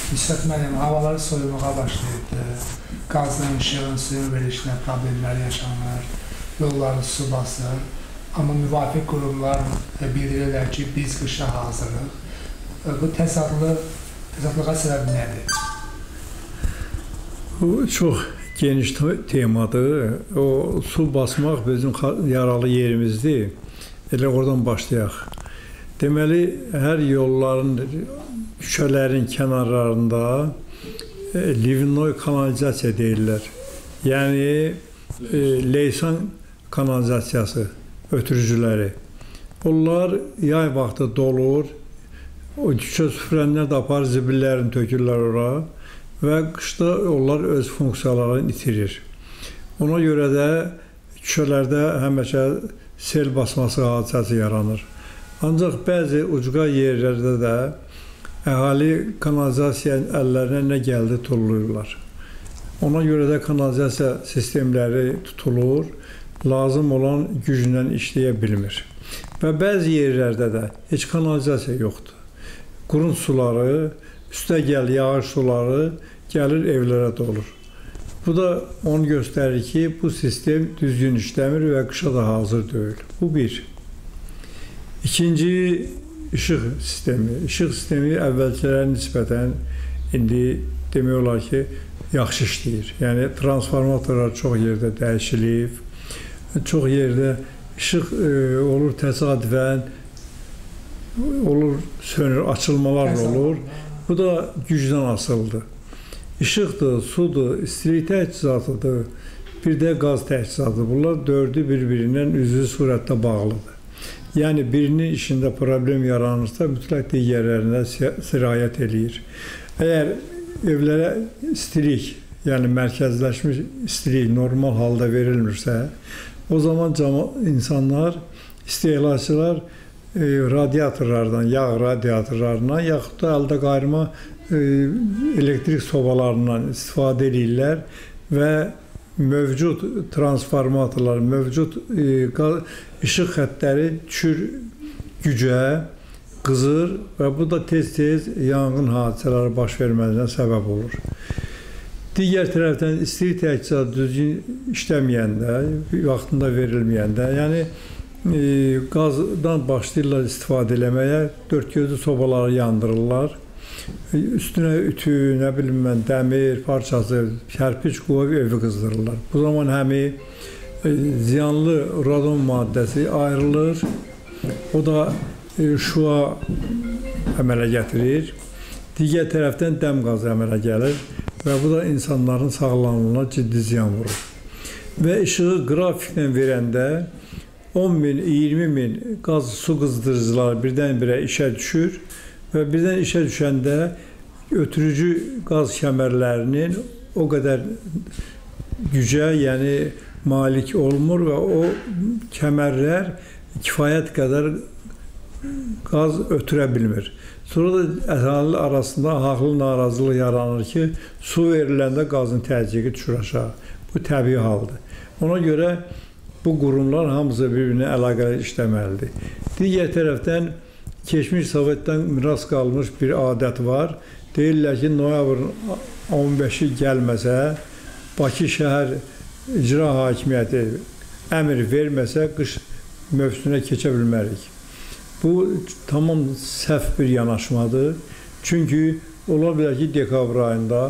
Müsbət müəllim, havalar soyulmağa başlayıbdı. Qazın, işığın, suyun verilişinə problemlər yaşanır, yolları su basır. Amma müvafiq qurumlar bildirirlər ki, biz qışa hazırıq. Bu təzadlığa səbəb nədir? Bu çox geniş temadır. O su basmaq bizim yaralı yerimizdir. Elə oradan başlayaq. Deməli, hər yolların, küçələrin kənarlarında Livnoy kanalizasiya deyirlər. Yəni, leysan kanalizasiyası ötürücüləri. Onlar yay vaxtı dolur, o küçə süfrənlər də apar, zibillərini tökürlər ora və qışda onlar öz funksiyalarını itirir. Ona görə də küçələrdə həmişə sel basması hadisəsi yaranır. Ancaq bəzi ucqa yerlərdə də əhali kanalizasiyanın əllərinə nə gəldi tulluyurlar. Ona görə də kanalizasiya sistemləri tutulur, lazım olan güclə işləyə bilmir. Və bəzi yerlərdə də heç kanalizasiya yoxdur. Qurun suları, üstə gəl yağış suları gəlir evlərə dolur. Bu da onu göstərir ki, bu sistem düzgün işləmir və qışa da hazır deyil. Bu bir. İkinci, işıq sistemi. İşıq sistemi əvvəlkilərə nisbətən indi demək olar ki, yaxşı işləyir. Yəni, transformatorlar çox yerdə dəyişilib, çox yerdə işıq olur təsadüfən, olur sönür, açılmalar olur. Bu da gücdən asılıdır. İşıqdır, sudur, istilik təchizatıdır, bir də qaz təchizatıdır. Bunlar dördü bir-birindən üzvü surətdə bağlıdır. Yəni, birinin işində problem yaranırsa, mütləq digərlərinə sirayət eləyir. Əgər evlərə istilik, yəni mərkəzləşmiş istilik normal halda verilmirsə, o zaman insanlar, istehlakçılar radiatorlardan, yağ radiatorlarına, yaxud da əldə qayırma elektrik sobalarından istifadə edirlər və mövcud transformatorlar, mövcud işıq xəttləri düşür gücə, qızır və bu da tez-tez yanğın hadisələri baş verməsinə səbəb olur. Digər tərəfdən istilik təchizatı düzgün işləməyəndə, vaxtında verilməyəndə, yəni qazdan başlayırlar istifadə eləməyə, dördgözlü sobaları yandırırlar. Üstünə ütü, nə bilim mən, dəmir parçası, kərpiç qoyub evi qızdırırlar. Bu zaman həmi ziyanlı radon maddəsi ayrılır, o da şua əmələ gətirir. Digər tərəfdən dəm qazı əmələ gəlir və bu da insanların sağlamlığına ciddi ziyan vurur. Və işığı qrafiklə verəndə 10 min, 20 min qaz su qızdırıcılar birdən-birə işə düşür və birdən işə düşəndə ötürücü qaz kəmərlərinin o qədər gücə, yəni malik olmur və o kəmərlər kifayət qədər qaz ötürə bilmir. Sonra da əhali arasında haqlı narazılıq yaranır ki, su veriləndə qazın təzyiqi düşür aşağı. Bu təbii haldır. Ona görə bu qurumlar hamısı bir-birinə əlaqəli işləməlidir. Digər tərəfdən keçmiş Sovetdən miras qalmış bir adət var. Deyirlər ki, noyabrın 15-i gəlməsə, Bakı şəhər icra hakimiyyəti əmr verməsə, qış mövsümünə keçə bilmərik. Bu, tamam səhv bir yanaşmadır. Çünki ola bilər ki, dekabr ayında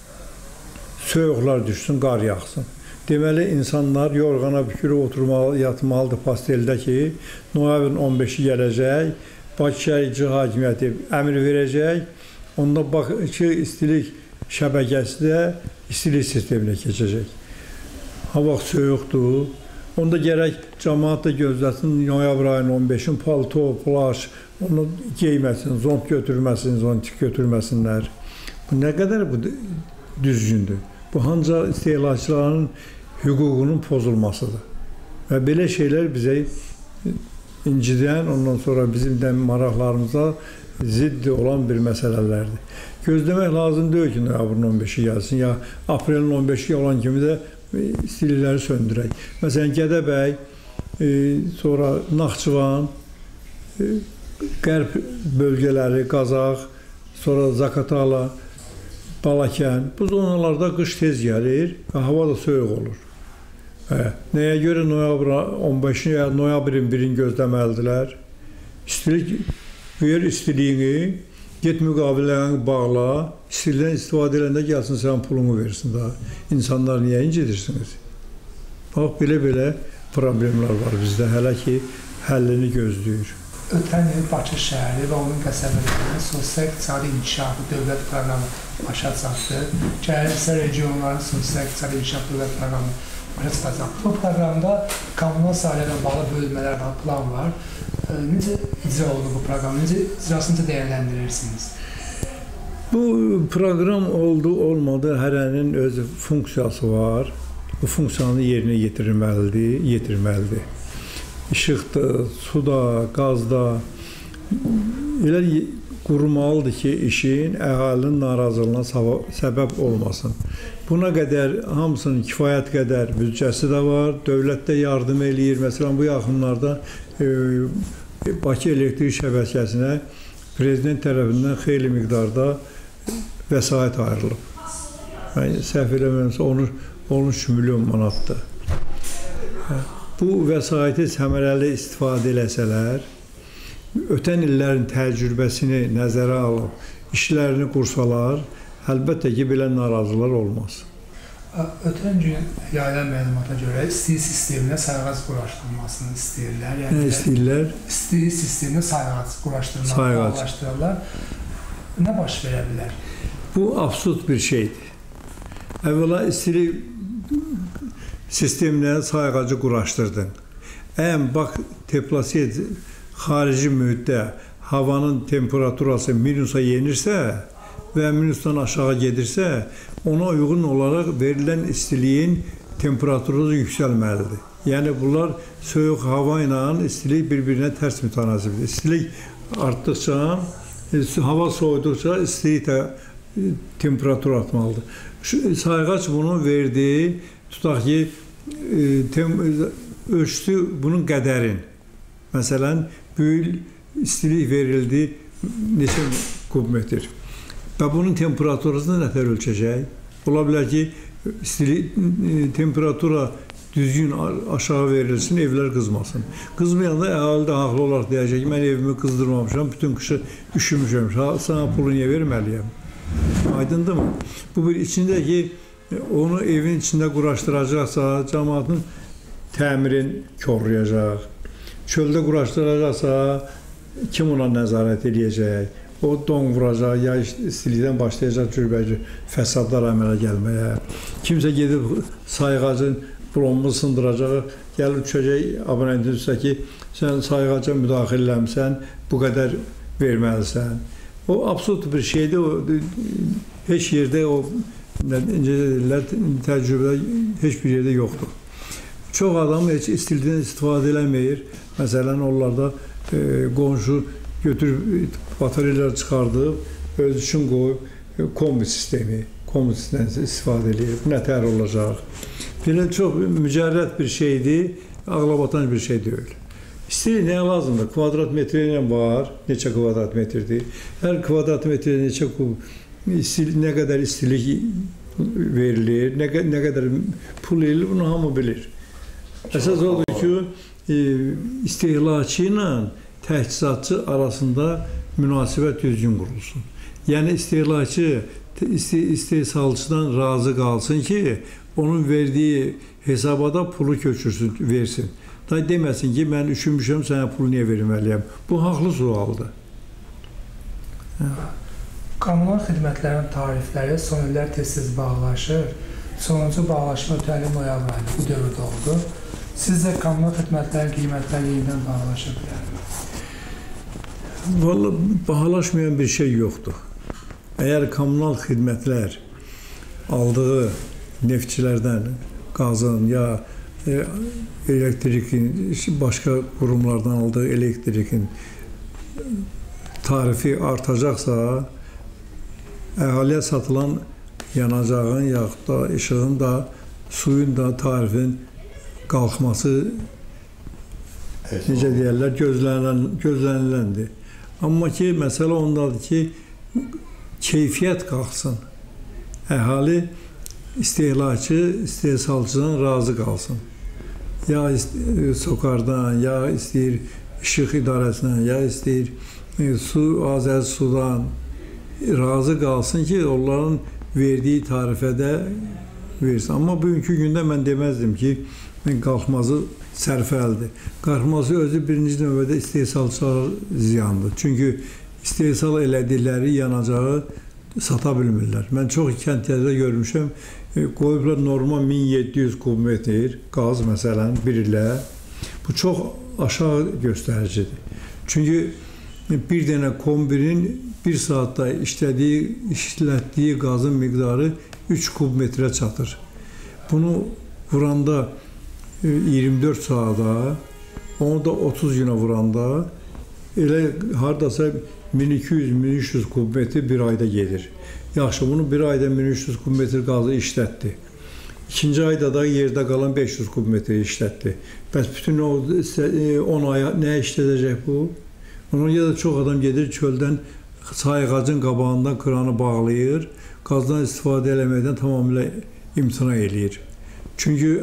soyuqlar düşsün, qar yaxsın. Deməli, insanlar yorğana bükürü oturmalı, yatmalıdır pasteldə ki, noyabrın 15-i gələcək, Bakı şəhər icra hakimiyyəti əmr verəcək, onda Bakı istilik şəbəkəsi də istilik sisteminə keçəcək. Hava soyuqdur, onda gərək cəmaat da gözləsin, noyabr ayının 15-in palto, plaş, onu geyməsin, zont götürməsin, zontik götürməsinlər. Bu nə qədər bu düzgündür? Bu ancaq istehlakçıların hüququnun pozulmasıdır. Və belə şeylər bizə incidən, ondan sonra bizim də maraqlarımıza ziddi olan bir məsələlərdir. Gözləmək lazım deyil ki, noyabrın 15-i gəlsin, ya aprelin 15-i olan kimi də istilikləri söndürək. Məsələn, Gədəbəy, sonra Naxçıvan, qərb bölgələri, Qazaq, sonra Zakatala, Balakən. Bu zonalarda qış tez gəlir, hava da soyuq olur. Nəyə görə noyabr 15-ni ya noyabrın 1-ini gözləməlidirlər? Ver istiliyini, get müqaviləni bağla, istilikdən istifadə edəndə gəlsin, sən pulunu versin da. İnsanlar niyə incitirsiniz? Bax, belə problemlər var bizdə, hələ ki, həllini gözləyir. Ötən il Bakı şəhəri və onun qəsəbələrinin sosial-iqtisadi inkişafı dövlət proqramı başa çatdı. Gələn isə regionların sosial-iqtisadi inkişaf dövlət proqramı başa çatacaq. Bu proqramda kommunal sahələrlə bağlı bölmələr var, plan var. Necə icra oldu bu proqram? Necə icrasını dəyərləndirirsiniz? Bu proqram olmadı, hərənin öz funksiyası var. Bu funksiyanı yerinə yetirməlidir. İşıqda, suda, qazda elə qurmalıdır ki, işin əhalinin narazılığına səbəb olmasın. Buna qədər hamısının kifayət qədər büdcəsi də var, dövlət də yardım eləyir. Məsələn, bu yaxınlarda Bakı elektrik şəbəkəsinə prezident tərəfindən xeyli miqdarda vəsait ayrılıb. Səhv eləmirəmsə 13 milyon manatdır. Bu vəsaiti səmərəli istifadə eləsələr, ötən illərin təcrübəsini nəzərə alıb, işlərini qursalar, əlbəttə ki, belə narazılar olmaz. Ötən gün yayılan məlumata görə istilik sisteminə sayğac quraşdırılmasını istəyirlər. Nə istəyirlər? İstilik sisteminə sayğac quraşdırırlar. Nə baş verə bilər? Bu absurd bir şeydir. Əvvəla istilik sisteminə sayğacı quraşdırdın. Bax, teplosiet xarici mühitdə havanın temperaturası minusa yenirsə və minusdan aşağı gedirsə, ona uyğun olaraq verilən istiliyin temperaturu yüksəlməlidir. Yəni, bunlar soyuq hava ilə istilik bir-birinə tərs mütənasibdir. İstilik artdıqca, hava soyuduqca istilik də temperatur artmalıdır. Sayğac bunu verdi, tutaq ki, ölçdü bunun qədərin. Məsələn, böyük istilik verildi neçə kubmetr. Və bunun temperaturasını nətər ölçəcək? Ola bilər ki, temperatura düzgün aşağı verilsin, evlər qızmasın. Qızmayanda əhali də haqlı olaraq deyəcək ki, mən evimi qızdırmamışam, bütün qışı üşümüşəm, sana pulu niyə verməliyəm? Aydındır mı? Bu bir içində ki, onu evin içində quraşdıracaqsa, cəmaatın təmirin korlayacaq. Çöldə quraşdıracaqsa, kim ona nəzarət edəcək? O don vuracaq, ya istilikdən başlayacaq cürbəcə fəsadlar əmələ gəlməyə. Kimsə gedib sayğacın plombunu sındıracaq, gəlib düşəcək abonentin üstə ki, sən sayğaca müdaxilə eləmişsən, bu qədər verməlisən. O absurd bir şeydir, heç yerdə o təcrübədə heç bir yerdə yoxdur. Çox adam heç istilikdən istifadə eləməyir. Məsələn, onlarda qonşu götürüb batareyalar çıxardıb, öz üçün qoyub kombi sistemdən istifadə edir. Bu nətər olacaq? Belə çox mücərrəd bir şeydir, ağlabatan bir şey deyil. İstilik nəyə lazımdır? Kvadrat metrə ilə var, neçə kvadrat metrdir. Hər kvadrat metrə neçə nə qədər istilik verilir, nə qədər pul verilir, bunu hamı bilir. Əsas odur ki, istehlakçı ilə təchizatçı arasında münasibət düzgün qurulsun. Yəni, istehlakçı istehsalçıdan razı qalsın ki, onun verdiyi hesabada pulu köçürsün, versin. Da deməsin ki, mən üşümüşəm, sənə pulu niyə verməliyəm? Bu, haqlı sualdır. Kommunal xidmətlərin tarifləri son illər tez-tez bağlaşır. Sonuncu bağlaşma ötən il noyabr ayında bu dövrdə oldu. Sizcə kommunal xidmətlərin qiymətləri yenidən bağlaşa bilərmi? Vallahi, bahalaşmayan bir şey yoxdur. Əgər kommunal xidmətlər aldığı neftçilərdən qazın ya elektrikin, başqa qurumlardan aldığı elektrikin tarifi artacaqsa, əhaliyə satılan yanacağın, yaxud da işığın da, suyun da tarifin qalxması, necə deyərlər, gözləniləndir. Amma ki, məsələ ondadır ki, keyfiyyət qalxsın. əhali istehlakçı, istehsalçıdan razı qalsın. Ya SOCAR-dan, ya istəyir İşıq İdarəsindən, ya istəyir Azərsudan razı qalsın ki, onların verdiyi tarifədə versin. Amma bugünkü gündə mən deməzdim ki, qalxmazı sərfəldir. Qalxması özü birinci növbədə istehsalçılara ziyandır. Çünki istehsal elədikləri yanacağı sata bilmirlər. Mən çox kəndlərdə görmüşəm, qoyublar normal 1700 kubmetr qaz məsələn bir ilə. Bu çox aşağı göstəricidir. Çünki bir dənə kombinin bir saatda işlətdiyi qazın miqdarı 3 kubmetrə çatır. Bunu vuranda 24 saata, onu da 30 günə vuranda elə hardasa 1200-1300 kubmetr bir ayda gedir. Yaxşı, bunu bir ayda 1300 kubmetr qazı işlətdi. İkinci ayda da yerdə qalan 500 kubmetr işlətdi. Bəs bütün 10 aya nə işlədəcək bu? Ona görə də çox adam gedir çöldən sayğacın qabağından kranı bağlayır, qazdan istifadə eləməkdən tamamilə imtina eləyir. Çünki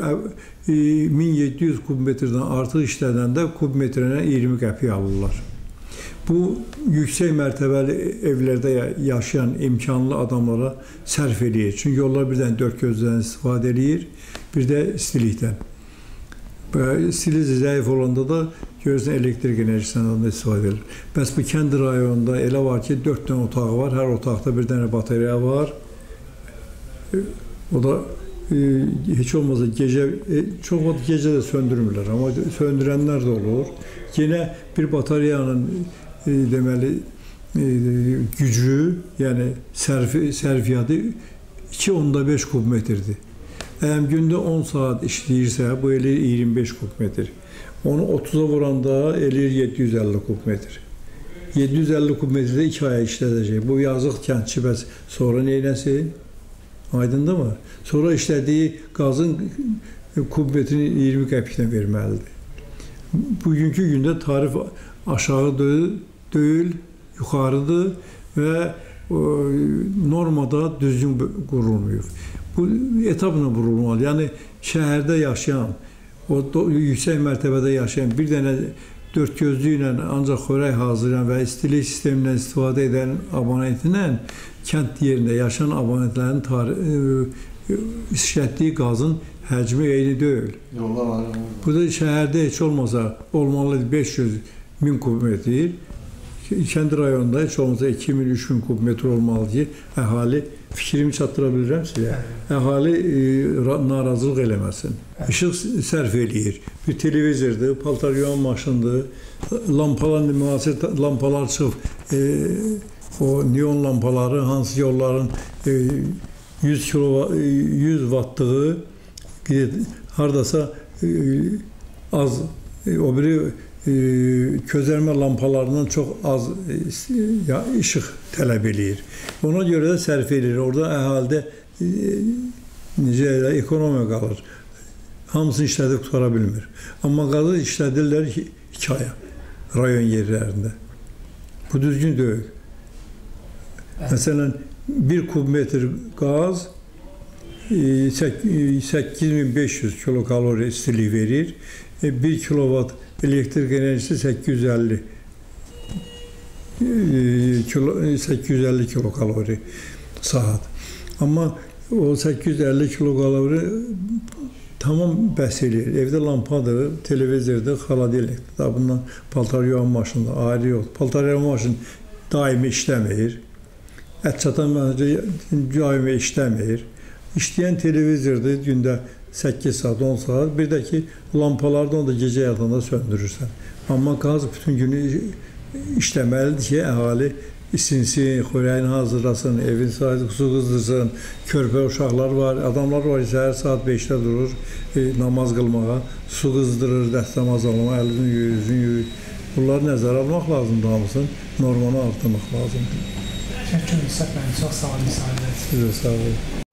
1700 kubmetrdən artıq işlədəndə kubmetrənə 20 qəpik alırlar. Bu, yüksək mərtəbəli evlərdə yaşayan imkanlı adamlara sərf eləyir. Çünki onlar bir dənə dörd gözdən istifadə eləyir, bir də istilikdən. İstiliyi zəif olanda da görürsən elektrik enerjisindən istifadə edilir. Bəs bu kənd rayonunda elə var ki, 4 dənə otağı var, hər otaqda bir dənə bateriya var. O da heç olmasa gecə, çox vaxt gecə də söndürmürlər, amma söndürənlər də olur. Yenə bir batareyanın deməli gücü, yəni sərfiyyatı 2.5 kubmetrdir. Əgər gündə 10 saat işləyirsə, bu eləyir 25 kubmetr. Onu 30'a vuranda eləyir 750 kubmetr. 750 kubmetrdə 2 aya işlədəcək. Bu yazıq kəndçi bəs sonra neynəsin? Aydındır mı? Sonra işlədiyi qazın kubmetrini 20 qəpikdən verməlidir. Bugünkü gündə tarif aşağı deyil, yuxarıdır və normada düzgün qurulmuyor. Bu etapla qurulmalı. Yəni şəhərdə yaşayan, o yüksək mərtəbədə yaşayan, bir dənə dörd gözlü ilə ancaq xörək hazırlayan və istilik sistemindən istifadə edən abonentlə kənd yerində yaşayan abonentlərin işlətdiyi qazın həcmi eyni deyil. Bu da şəhərdə heç olmasa olmalı 500.000 kubmetr, kənd rayonunda heç olmasa 2000-3000 kubmetr olmalı ki, əhali, fikrimi çatdıra bilirəm sizə, əhali narazılıq eləməsin. İşıq sərf eləyir. Bir televizordur, paltar yuyan maşındır, lampalar, müasir lampalar çıxıb, o neon lampaları, hansı ki onların 100 wattlığı hardasa az, o biri közərmə lampalarından çox az işıq tələb eləyir. Ona görə də sərf edir. Orada əhaldə necə ekonomiya qalır. Hamısını işlədib tutara bilmir. Amma qazı işlədirlər 2 aya rayon yerlərində. Bu düzgün deyil. Məsələn, 1 kubmetr qaz 8500 kilokalori istilik verir. 1 kilovat elektrik enerjisi 850 kilokalori saat. Amma o 850 kilokalori tamam bəs eləyir. Evdə lampadır, televizordur, xaladelnikdir. Bundan paltar yuyan maşındır, ayrı yox. Paltar yuyan maşın daimi işləmir. Ət çatan daimi işləmir. İşləyən televizordur, gündə 8 saat, 10 saat. Bir də ki, lampalardan da gecə yatanda söndürürsən. Amma qaz bütün günü işləməlidir ki, əhali isinsin, xörəyini hazırlasın, evin sayısı su qızdırsın, körpə uşaqlar var, adamlar var, səhər saat 5-də durur, namaz qılmağa, su qızdırır, dəstəmaz almağa, əlini yuyur, yüzünü yuyur. Bunları nəzərə almaq lazımdır, hamısını normanı artırmaq lazımdır. Təşəkkür edirəm, çox sağ olun. Sizə sağ olun.